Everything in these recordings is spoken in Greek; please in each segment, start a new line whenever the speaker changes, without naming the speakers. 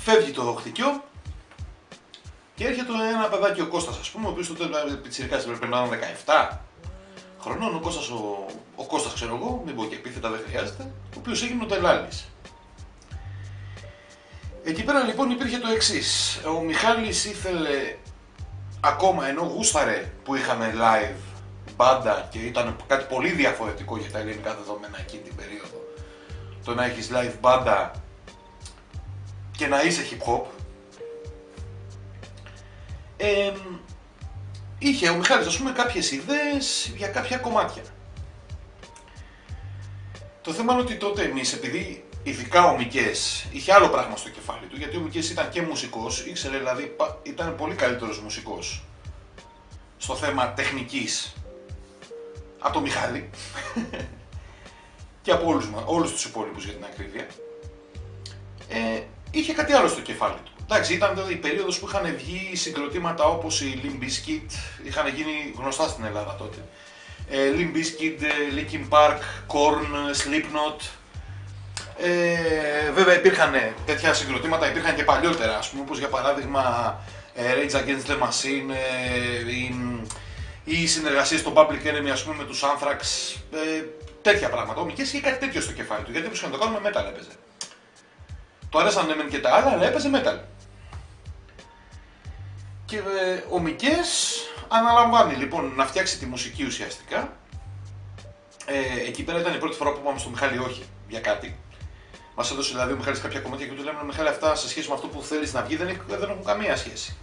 Φεύγει το χτυκιό και έρχεται ένα παιδάκι, ο Κώστας, ας πούμε, ο οποίος τότε πιτσιρικάς πρέπει να είναι 17 χρονών. Ο Κώστας, ξέρω εγώ, μην πω και επίθετα, δεν χρειάζεται, ο οποίος έγινε ο Τελάλης. Εκεί πέρα λοιπόν υπήρχε το εξής. Ο Μιχάλης ήθελε ακόμα, ενώ γούσταρε που είχαμε live μπάντα και ήταν κάτι πολύ διαφορετικό για τα ελληνικά δεδομένα εκείνη την περίοδο, το να έχεις live μπάντα και να είσαι hip hop, είχε ο Μιχάλης, ας πούμε, κάποιες ιδέες για κάποια κομμάτια. Το θέμα είναι ότι τότε εμείς, επειδή ειδικά ο Μικές είχε άλλο πράγμα στο κεφάλι του, γιατί ο Μικές ήταν και μουσικός, ήξερε, δηλαδή ήταν πολύ καλύτερος μουσικός στο θέμα τεχνικής από τον Μιχάλη και από όλους τους υπόλοιπους για την ακρίβεια. Είχε κάτι άλλο στο κεφάλι του. Εντάξει, ήταν τότε η περίοδος που είχαν βγει συγκροτήματα όπως η Limp Bizkit, είχαν γίνει γνωστά στην Ελλάδα τότε. Limp Bizkit, Linkin Park, Korn, Slipknot. Βέβαια υπήρχαν τέτοια συγκροτήματα, υπήρχαν και παλιότερα, ας πούμε, όπως για παράδειγμα Rage Against the Machine, ή συνεργασίες στο Public Enemy, ας πούμε, με τους Anthrax, τέτοια πράγματα. Ο Μικές είχε κάτι τέτοιο στο κεφάλι του, γιατί έπρεπε να το κάνουμε metal, έπαιζε. Του άρεσαν ναι μεν και τα άλλα, αλλά έπαιζε metal. Και ο Μικές αναλαμβάνει λοιπόν να φτιάξει τη μουσική ουσιαστικά. Εκεί πέρα ήταν η πρώτη φορά που είπαμε στο Μιχάλη όχι για κάτι. Μας έδωσε δηλαδή ο Μιχάλης κάποια κομμάτια και του λέμε: Μιχάλη, αυτά σε σχέση με αυτό που θέλεις να βγει δεν έχουν καμία σχέση.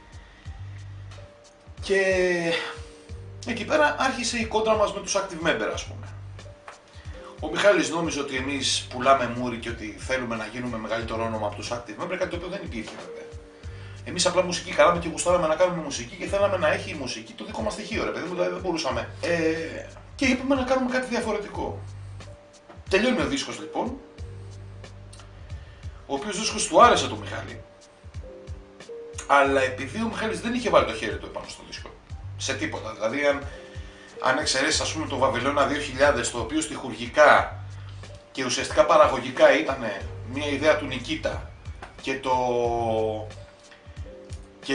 Και εκεί πέρα άρχισε η κόντρα μας με τους active member, ας πούμε. Ο Μιχάλης νόμιζε ότι εμείς πουλάμε μούρι και ότι θέλουμε να γίνουμε μεγαλύτερο όνομα από τους active member, κάτι το οποίο δεν υπήρχε βέβαια. Εμείς απλά μουσική κάναμε και γουστάραμε να κάνουμε μουσική και θέλαμε να έχει η μουσική το δικό μας στοιχείο, ρε παιδί μου, δηλαδή δεν μπορούσαμε. Και είπαμε να κάνουμε κάτι διαφορετικό. Τελειώνει ο δίσκος λοιπόν, ο οποίος δίσκος του άρεσε το Μιχάλη, αλλά επειδή ο Μιχάλης δεν είχε βάλει το χέρι του επάνω στο δίσκο, σε τίποτα, δηλαδή αν εξαιρέσεις, ας πούμε, το Βαβυλώνα 2000, το οποίο στιχουργικά και ουσιαστικά παραγωγικά ήταν μια ιδέα του Νικίτα και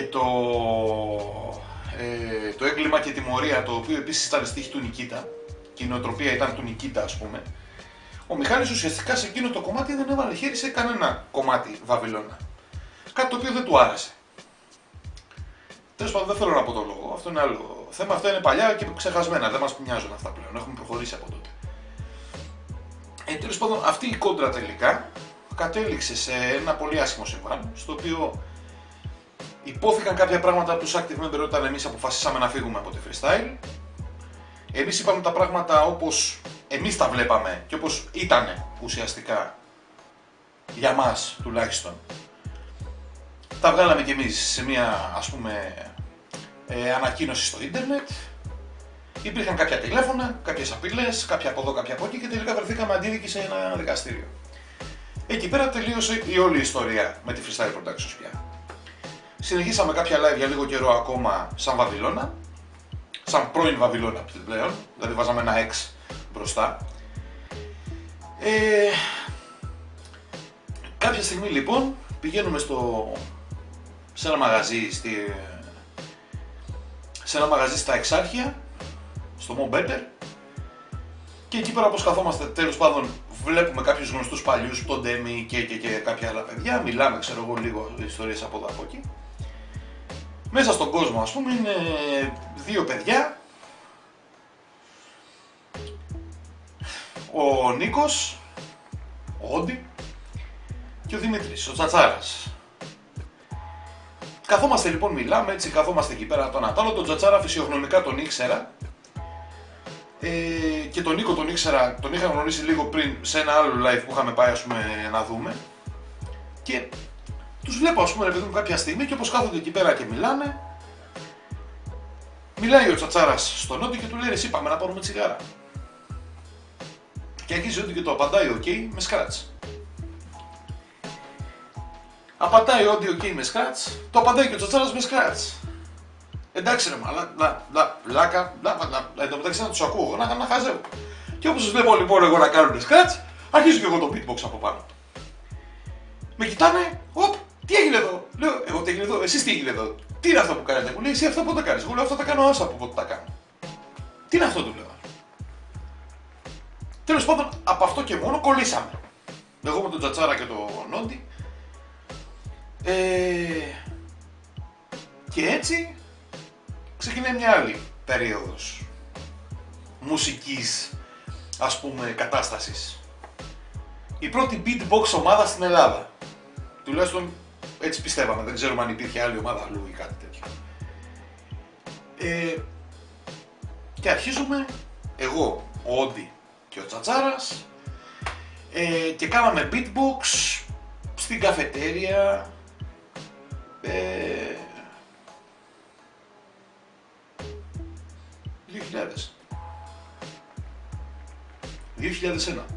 το έγκλημα και τιμωρία, το οποίο επίσης ήταν στίχη του Νικίτα και η νοοτροπία ήταν του Νικίτα, ας πούμε, ο Μιχάλης ουσιαστικά σε εκείνο το κομμάτι δεν έβαλε χέρι σε κανένα κομμάτι Βαβυλώνα. Κάτι το οποίο δεν του άρεσε. Τέλος πάντων, δεν θέλω να πω το λόγο, αυτό είναι άλλο θέμα, αυτά είναι παλιά και ξεχασμένα, δεν μας μοιάζουν αυτά πλέον, έχουμε προχωρήσει από τότε. Τέλος πάντων, αυτή η κόντρα τελικά κατέληξε σε ένα πολύ άσχημο συμβάν, στο οποίο υπόθηκαν κάποια πράγματα από τους active member όταν εμείς αποφασίσαμε να φύγουμε από τη freestyle. Εμείς είπαμε τα πράγματα όπως εμείς τα βλέπαμε και όπως ήτανε ουσιαστικά για μας τουλάχιστον. Τα βγάλαμε κι εμείς σε μια, ας πούμε, ανακοίνωση στο ίντερνετ. Υπήρχαν κάποια τηλέφωνα, κάποιες απειλές, κάποια από εδώ, κάποια από εκεί και τελικά βρεθήκαμε αντίδικοι σε ένα δικαστήριο. Εκεί πέρα τελείωσε η όλη ιστορία με τη Freestyle Productions πια. Συνεχίσαμε κάποια live για λίγο καιρό ακόμα σαν Βαβυλώνα, σαν πρώην Βαβυλώνα πλέον, δηλαδή βάζαμε ένα X μπροστά. Κάποια στιγμή λοιπόν πηγαίνουμε σε ένα μαγαζί στα Εξάρχεια, στο Mo Better, και εκεί πέρα όπως καθόμαστε, τέλος πάντων βλέπουμε κάποιους γνωστούς παλιούς, τον Ντέμι και κάποια άλλα παιδιά, μιλάμε, ξέρω εγώ, λίγο ιστορίες από εδώ από εκεί. Μέσα στον κόσμο, ας πούμε, είναι δύο παιδιά, ο Νίκος, ο Όντι και ο Δημήτρης, ο Τσατσάρας. Καθόμαστε λοιπόν, μιλάμε έτσι, καθόμαστε εκεί πέρα τον Ατάλο, τον Τσατσάρα φυσιογνωμικά τον ήξερα και τον Νίκο τον ήξερα, τον είχα γνωρίσει λίγο πριν σε ένα άλλο live που είχαμε πάει, ας πούμε, να δούμε, και τους βλέπω, ας πούμε, ρε παιδί μου, κάποια στιγμή και όπως κάθονται εκεί πέρα και μιλάνε, μιλάει ο Τσατσάρας στον Όντι και του λέει: εσύ πάμε να πάρουμε τσιγάρα. Και αρχίζει ότι και το απαντάει OK με σκράτς. Απαντάει ότι OK με σκράτς, το απαντάει και ο Τσατσάρας με σκράτς. Εντάξει ρε λάκα, εν τω μεταξύ να τους ακούω, να χαζεύω. Και όπως τους βλέπω λοιπόν εγώ να κάνουν σκράτς, αρχίζω και εγώ το beatbox από πάνω. Με κοιτάνε, οπ, Τι έγινε εδώ? Λέω, εγώ τι έγινε εδώ, εσείς τι έγινε εδώ? Τι είναι αυτό που κάνετε? Μου λέει, εσύ αυτό πότε τα κάνεις? Εγώ λέω, αυτό τα κάνω άσα από πότε τα κάνω. Τι είναι αυτό, του λέω. Τέλος πάντων, από αυτό και μόνο κολλήσαμε. Εγώ με τον Τσατσάρα και τον Νόντι. Και έτσι ξεκινάει μια άλλη περίοδος μουσικής, ας πούμε, κατάστασης. Η πρώτη beatbox ομάδα στην Ελλάδα. Τουλάχιστον έτσι πιστεύαμε, δεν ξέρουμε αν υπήρχε άλλη ομάδα αλλού ή κάτι τέτοιο. Και αρχίζουμε εγώ, ο Όντι και ο Τσατσάρας και κάναμε beatbox στην καφετέρια. 2001.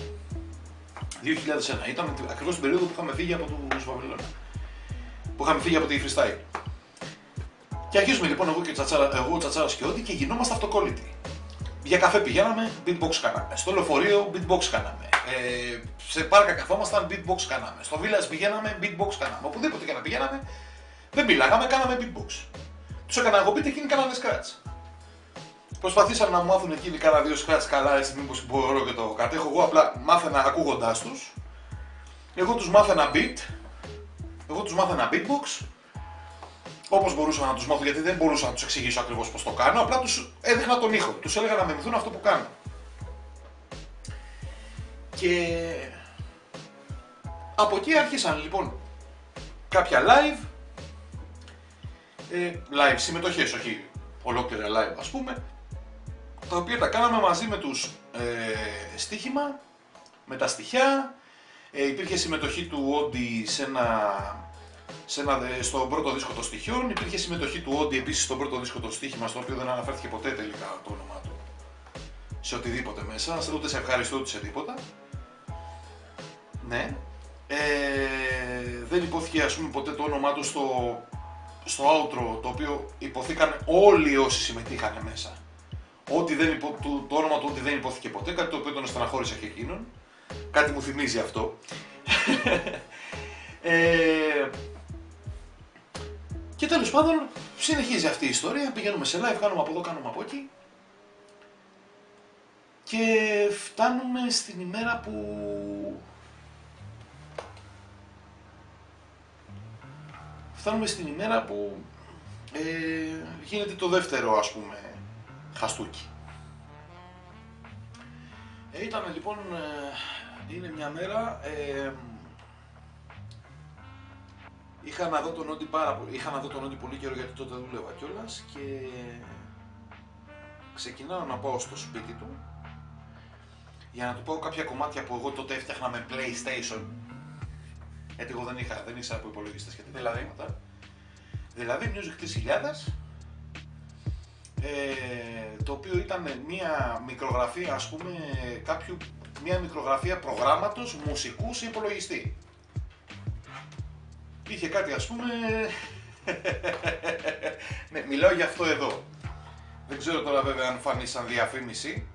Ήταν ακριβώς την περίοδο που είχαμε φύγει από τους Βαβυλώνα. Που είχαμε φύγει από τη freestyle. Και αρχίζουμε λοιπόν εγώ, ο Τσατσάρας και Όντι και γινόμαστε αυτοκόλλητοι. Για καφέ πηγαίναμε, beatbox κάναμε. Στο λεωφορείο, beatbox κάναμε. Σε πάρκα καθόμασταν, beatbox κάναμε. Στο village πηγαίναμε, beatbox κάναμε. Οπουδήποτε και να πηγαίναμε, δεν μιλάγαμε, κάναμε beatbox. Τους έκανα εγώ beat, εκείνοι κάνανε scratch. Προσπαθήσαν να μου μάθουν εκείνοι κάνα δύο scratch καλά, έτσι μήπως μπορώ και το κατέχω. Εγώ απλά μάθαινα ακούγοντάς τους. Εγώ τους μάθαινα beat. Εγώ τους μάθαινα beatbox. Όπως μπορούσα να τους μάθω, γιατί δεν μπορούσα να τους εξηγήσω ακριβώς πώς το κάνω. Απλά τους έδειχνα τον ήχο. Τους έλεγα να μιμηθούν αυτό που κάνω. Και από εκεί άρχισαν λοιπόν κάποια live. Live συμμετοχές, όχι ολόκληρα live ας πούμε. Τα οποία τα κάναμε μαζί με τους στοίχημα, με τα στοιχιά. Υπήρχε συμμετοχή του Όντι στον πρώτο δίσκο των στοιχειών. Υπήρχε συμμετοχή του Όντι επίσης στον πρώτο δίσκο των στοίχημα, στο οποίο δεν αναφέρθηκε ποτέ τελικά το όνομά του σε οτιδήποτε μέσα, ούτε σε ευχαριστώ ούτε σε τίποτα. Ναι. Δεν υπόθηκε ας πούμε ποτέ το όνομά του στο outro, το οποίο υποθήκαν όλοι όσοι συμμετείχαν μέσα. Το όνομα του Όντι δεν υπόθηκε ποτέ, κάτι το οποίο τον στεναχώρησε και εκείνον. Κάτι μου θυμίζει αυτό. Και τέλος πάντων συνεχίζει αυτή η ιστορία, πηγαίνουμε σε live, κάνουμε από εδώ, κάνουμε από εκεί. Και φτάνουμε στην ημέρα που γίνεται το δεύτερο ας πούμε χαστούκι. Ήταν λοιπόν, είναι μια μέρα, είχα να δω τον Όντι πολύ καιρό, γιατί τότε δούλευα κιόλας, και ξεκινάω να πάω στο σπίτι του για να του πω κάποια κομμάτια που εγώ τότε έφτιαχνα με PlayStation. Γιατί εγώ δεν ήξερα από υπολογιστές και τέτοια πράγματα. Δηλαδή Music 3000, το οποίο ήταν μια μικρογραφία ας πούμε μια μικρογραφία προγράμματος μουσικού σε υπολογιστή. Είχε κάτι ας πούμε, ναι, μιλάω για αυτό εδώ. Δεν ξέρω τώρα βέβαια αν φανεί σαν διαφήμιση.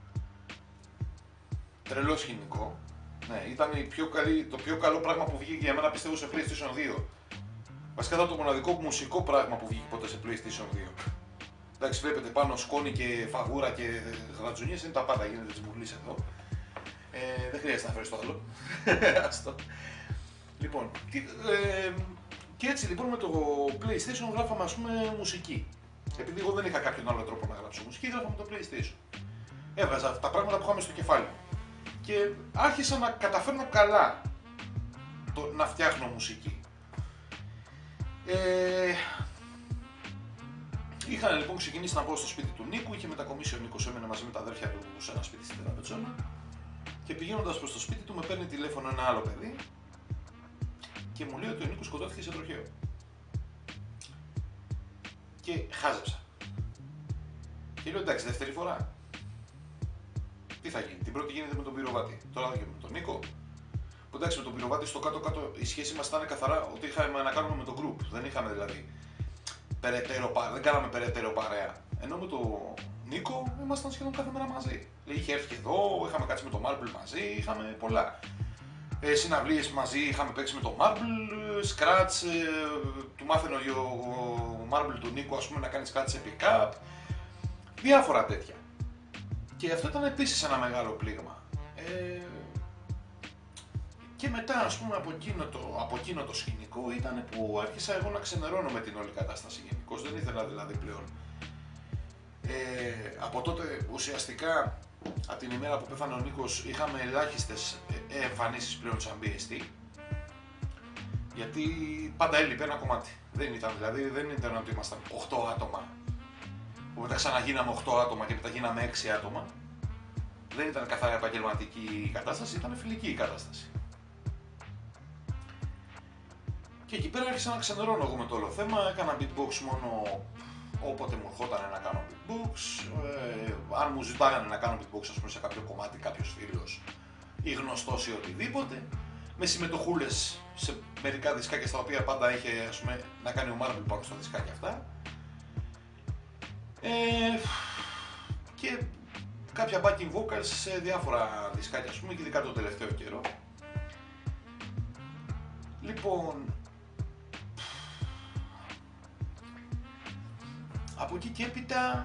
Τρελό σκηνικό. Ναι, ήταν το πιο καλό πράγμα που βγήκε για μένα, πιστεύω, σε PlayStation 2. Βασικά ήταν το μοναδικό μουσικό πράγμα που βγήκε ποτέ σε PlayStation 2. Εντάξει, βλέπετε πάνω σκόνη και φαγούρα και γρατζουνιές, είναι τα πάντα, γίνεται τσιμπουλής εδώ. Δεν χρειάζεται να φέρεις το άλλο. Άστο. Λοιπόν, και έτσι λοιπόν με το PlayStation γράφαμε ας πούμε μουσική. Επειδή εγώ δεν είχα κάποιον άλλο τρόπο να γράψω μουσική, γράφαμε το PlayStation. Έβγαζα τα πράγματα που είχαμε στο κεφάλι μου. Και άρχισα να καταφέρνω καλά να φτιάχνω μουσική. Είχα λοιπόν ξεκινήσει να πάω στο σπίτι του Νίκου, είχε μετακομίσει ο Νίκος, έμενε μαζί με τα αδέρφια του σε ένα σπίτι στην Τραπετσόνα. Και πηγαίνοντας προς το σπίτι του με παίρνει τηλέφωνο ένα άλλο παιδί και μου λέει ότι ο Νίκος σκοτώθηκε σε τροχαίο. Και χάζεψα. Και λέω εντάξει, δεύτερη φορά. Τι θα γίνει, την πρώτη γίνεται με τον πυροβάτη. Τώρα θα γίνει με τον Νίκο. Που εντάξει, με τον πυροβάτη στο κάτω-κάτω η σχέση μας ήταν καθαρά ότι είχαμε να κάνουμε με τον group. Δεν είχαμε δηλαδή δεν κάναμε περαιτέρω παρέα. Ενώ με τον Νίκο ήμασταν σχεδόν κάθε μέρα μαζί. Είχε έρθει και εδώ, είχαμε κάτσει με τον Marble μαζί, είχαμε πολλά. Συναυλίες μαζί, είχαμε παίξει με το Marble, Scratch, του μάθαινε ο Marble του Νίκου, ας πούμε, να κάνει Scratch σε pick-up, διάφορα τέτοια. Και αυτό ήταν επίσης ένα μεγάλο πλήγμα. Και μετά, ας πούμε, από εκείνο το σκηνικό ήταν που άρχισα εγώ να ξενερώνω με την όλη κατάσταση γενικώς. Δεν ήθελα δηλαδή πλέον. Από τότε ουσιαστικά, από την ημέρα που πέθανε ο Νίκος, είχαμε ελάχιστες εμφανίσεις πλέον σαν BST. Γιατί πάντα έλειπε ένα κομμάτι. Δεν ήταν ότι ήμασταν 8 άτομα, που μετά ξαναγίναμε 8 άτομα και μετά γίναμε 6 άτομα. Δεν ήταν καθαρά επαγγελματική η κατάσταση, ήταν φιλική η κατάσταση. Και εκεί πέρα άρχισα να ξενερώνω εγώ με το όλο θέμα, έκανα beatbox μόνο όποτε μου ερχόταν να κάνω beatbox. Αν μου ζητάγανε να κάνω beatbox, ας πούμε, σε κάποιο κομμάτι, κάποιος φίλος ή γνωστός ή οτιδήποτε, με συμμετοχούλες σε μερικά δισκάκια στα οποία πάντα είχε, ας πούμε, να κάνει ο Marble πάνω στα δισκάκια αυτά. Και κάποια backing vocals σε διάφορα δισκάκια, ας πούμε, και ειδικά το τελευταίο καιρό. Λοιπόν, από εκεί και έπειτα,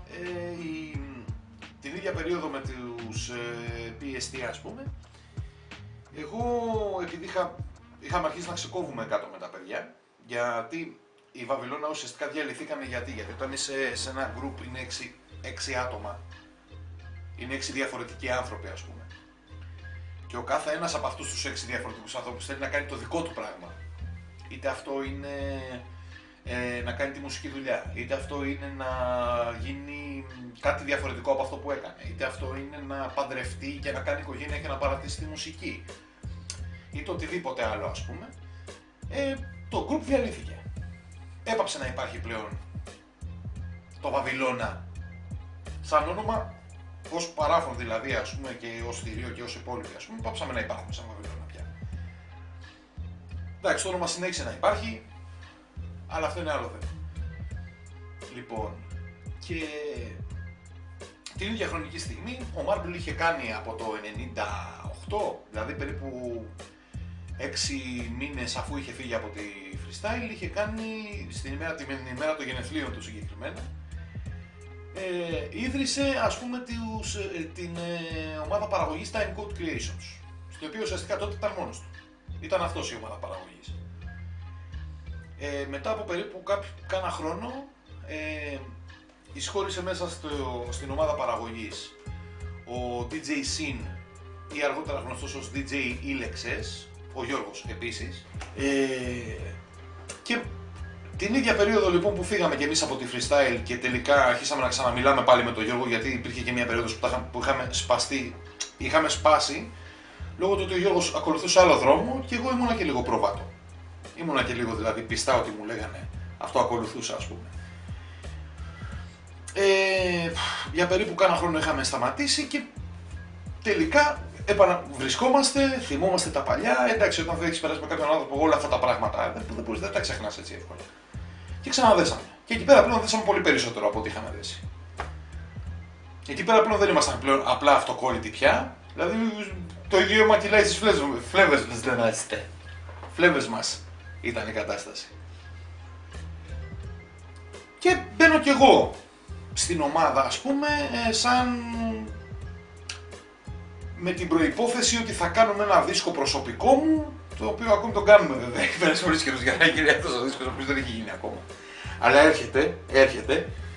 την ίδια περίοδο με τους PST, ας πούμε, εγώ επειδή είχαμε αρχίσει να ξεκόβουμε κάτω με τα παιδιά, γιατί η Βαβυλώνα ουσιαστικά διαλυθήκανε γιατί όταν είσαι σε ένα group είναι 6 άτομα, είναι 6 διαφορετικοί άνθρωποι, ας πούμε, και ο κάθε ένας από αυτούς τους 6 διαφορετικούς ανθρώπους θέλει να κάνει το δικό του πράγμα. Είτε αυτό είναι να κάνει τη μουσική δουλειά, είτε αυτό είναι να γίνει κάτι διαφορετικό από αυτό που έκανε, είτε αυτό είναι να παντρευτεί και να κάνει οικογένεια και να παρατήσει τη μουσική, είτε οτιδήποτε άλλο, ας πούμε. Το group διαλύθηκε. Έπαψε να υπάρχει πλέον το Βαβυλώνα σαν όνομα, ως παράφων δηλαδή, ας πούμε, και ως θηρίο και ως υπόλοιποι, ας πούμε, πάψαμε να υπάρχουμε σαν Βαβυλώνα πια. Εντάξει, το όνομα συνέχισε να υπάρχει, αλλά αυτό είναι άλλο θέμα. Λοιπόν, και την ίδια χρονική στιγμή ο Marble είχε κάνει από το 98, δηλαδή περίπου 6 μήνες αφού είχε φύγει από τη Freestyle, είχε κάνει την ημέρα των γενεθλίων του συγκεκριμένα, ίδρυσε, ας πούμε, την ομάδα παραγωγής Time Code Creations, στο οποίο ουσιαστικά τότε ήταν μόνος του. Ήταν αυτός η ομάδα παραγωγής. Μετά από περίπου κάνα χρόνο, εισχώρησε μέσα στην ομάδα παραγωγής ο DJ Sin, ή αργότερα γνωστός ως DJ Ilexes, ο Γιώργος επίσης. Και την ίδια περίοδο λοιπόν που φύγαμε και εμείς από τη Freestyle και τελικά αρχίσαμε να ξαναμιλάμε πάλι με τον Γιώργο, γιατί υπήρχε και μια περίοδος που είχαμε σπάσει, λόγω του ότι ο Γιώργος ακολουθούσε άλλο δρόμο και εγώ ήμουνα και λίγο προβάτο. Ήμουνα και λίγο δηλαδή πιστά ότι μου λέγανε, αυτό ακολουθούσα, ας πούμε. Για περίπου κάνα χρόνο είχαμε σταματήσει και τελικά βρισκόμαστε, θυμόμαστε τα παλιά. Εντάξει, όταν έχεις περάσει με κάποιον άνθρωπο όλα αυτά τα πράγματα, δεν τα ξεχνάς έτσι εύκολα. Και ξαναδέσαμε. Και εκεί πέρα πλέον δέσαμε πολύ περισσότερο από ό,τι είχαμε δέσει. Εκεί πέρα πλέον δεν ήμασταν πλέον απλά αυτοκόλλητοι πια. Δηλαδή το ίδιο αίμα κυλάει στις φλέβες μας ήταν η κατάσταση. Και μπαίνω κι εγώ στην ομάδα, ας πούμε, σαν με την προϋπόθεση ότι θα κάνουμε ένα δίσκο προσωπικό μου, το οποίο ακόμη τον κάνουμε βέβαια, έχει περάσει πολύ καιρός για να γίνει αυτός ο δίσκος, ο οποίος δεν έχει γίνει ακόμα. Αλλά έρχεται,